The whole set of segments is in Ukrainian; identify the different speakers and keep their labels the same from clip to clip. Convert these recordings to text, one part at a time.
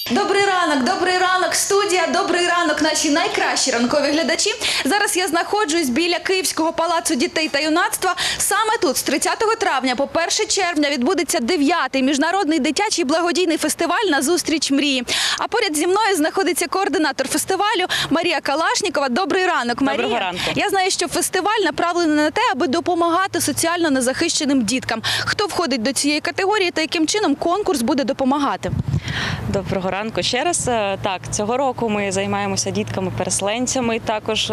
Speaker 1: Добрий ранок, студія, добрий ранок, наші найкращі ранкові глядачі. Зараз я знаходжусь біля Київського палацу дітей та юнацтва. Саме тут з 30 травня по 1 червня відбудеться 9-й міжнародний дитячий благодійний фестиваль «Назустріч мрії». А поряд зі мною знаходиться координатор фестивалю Марія Калашнікова. Добрий ранок, Марія.
Speaker 2: Доброго ранку.
Speaker 1: Я знаю, що фестиваль направлений на те, аби допомагати соціально незахищеним діткам. Хто входить до цієї категорії та яким чином конкурс буде допомагати?
Speaker 2: Доброго ранку ще раз. Так, цього року ми займаємося дітками-переселенцями, також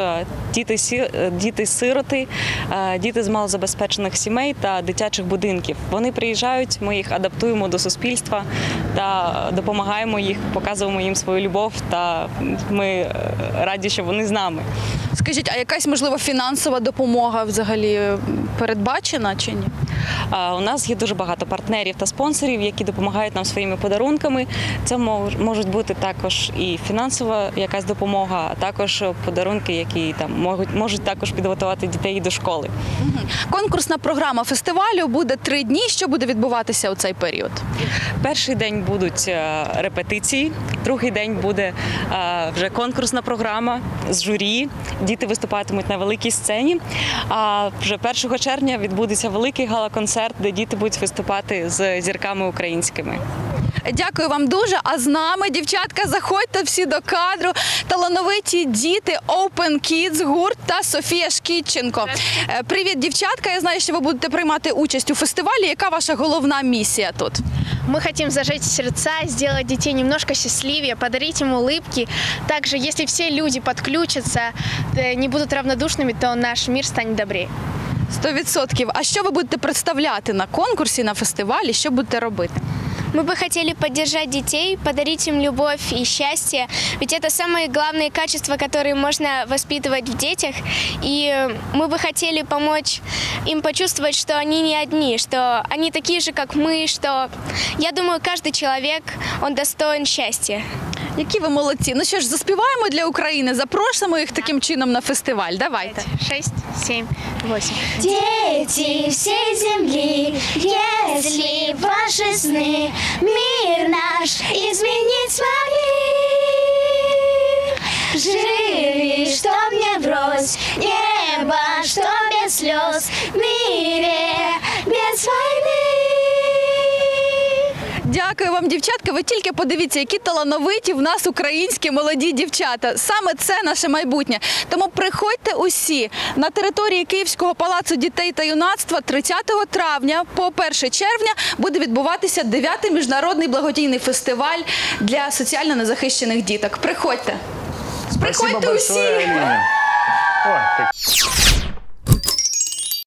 Speaker 2: діти-сироти, діти з малозабезпечених сімей та дитячих будинків. Вони приїжджають, ми їх адаптуємо до суспільства та допомагаємо їх, показуємо їм свою любов та ми раді, що вони з нами.
Speaker 1: Скажіть, а якась, можливо, фінансова допомога взагалі передбачена чи ні?
Speaker 2: У нас є дуже багато партнерів та спонсорів, які допомагають нам своїми подарунками. Це можуть бути також і фінансова якась допомога, а також подарунки, які там можуть також підготувати дітей до школи.
Speaker 1: Конкурсна програма фестивалю буде 3 дні. Що буде відбуватися у цей період?
Speaker 2: Перший день будуть репетиції, другий день буде вже конкурсна програма з журі. Діти виступатимуть на великій сцені, а вже 1 червня відбудеться великий гала-концерт, де діти будуть виступати з зірками українськими.
Speaker 1: Дякую вам дуже. А з нами, дівчатка, заходьте всі до кадру. Талановиті діти Open Kids гурт та Софія Шкідченко. Привіт, дівчатка. Я знаю, що ви будете приймати участь у фестивалі. Яка ваша головна місія тут?
Speaker 3: Мы хотим зажечь сердца, сделать детей немножко счастливее, подарить им улыбки. Также, если все люди подключатся, не будут равнодушными, то наш мир станет добрее.
Speaker 1: 100%. А що ви будете представляти на конкурсі, на фестивалі? Що будете робити?
Speaker 4: Мы бы хотели поддержать детей, подарить им любовь и счастье, ведь это самые главные качества, которые можно воспитывать в детях. И мы бы хотели помочь им почувствовать, что они не одни, что они такие же, как мы, что, я думаю, каждый человек, он достоин счастья.
Speaker 1: Які ви молодці. Ну що ж, заспіваємо для України, запросимо їх таким чином на фестиваль. Давайте.
Speaker 3: 6, 7, 8.
Speaker 5: Дети всей земли, если ваши сны мир наш изменить смогли, живи, чтоб не врозь, небо, что без слез, в мире без войны.
Speaker 1: Дякую вам, дівчатка. Ви тільки подивіться, які талановиті в нас українські молоді дівчата. Саме це наше майбутнє. Тому приходьте усі на території Київського палацу дітей та юнацтва 30 травня по 1 червня буде відбуватися 9-й міжнародний благодійний фестиваль для соціально незахищених діток. Приходьте. Приходьте усі.